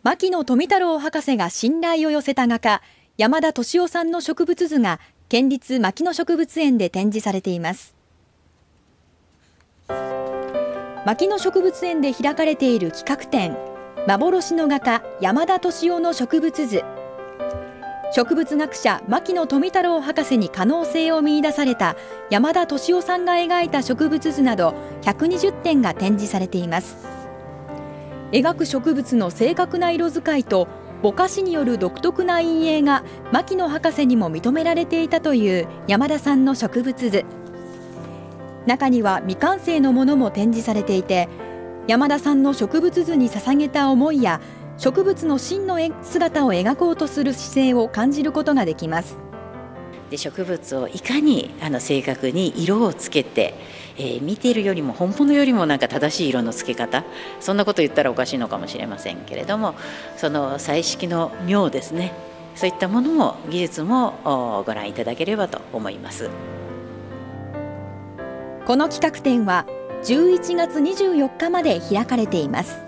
牧野富太郎博士が信頼を寄せた画家、山田敏夫さんの植物図が県立牧野植物園で展示されています。牧野植物園で開かれている企画展、幻の画家山田敏夫の植物図。植物学者牧野富太郎博士に可能性を見出された山田敏夫さんが描いた植物図など120点が展示されています。描く植物の正確な色使いとぼかしによる独特な陰影が牧野博士にも認められていたという山田さんの植物図。中には未完成のものも展示されていて、山田さんの植物図に捧げた思いや植物の真の姿を描こうとする姿勢を感じることができます。 で、植物をいかに正確に色をつけて、見ているよりも本物よりもなんか正しい色のつけ方、そんなこと言ったらおかしいのかもしれませんけれども、その彩色の妙ですね、そういったものも技術もご覧いただければと思います。 この企画展は11月24日まで開かれています。